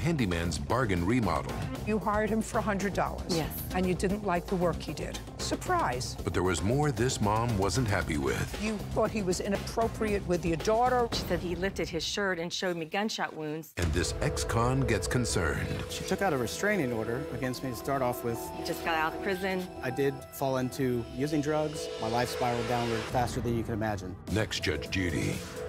handyman's bargain remodel. You hired him for $100. Yes. And you didn't like the work he did. Surprise. But there was more this mom wasn't happy with. You thought he was inappropriate with your daughter. She said he lifted his shirt and showed me gunshot wounds. And this ex-con gets concerned. She took out a restraining order against me to start off with. He just got out of prison. I did fall into using drugs. My life spiraled downward faster than you can imagine. Next, Judge Judy.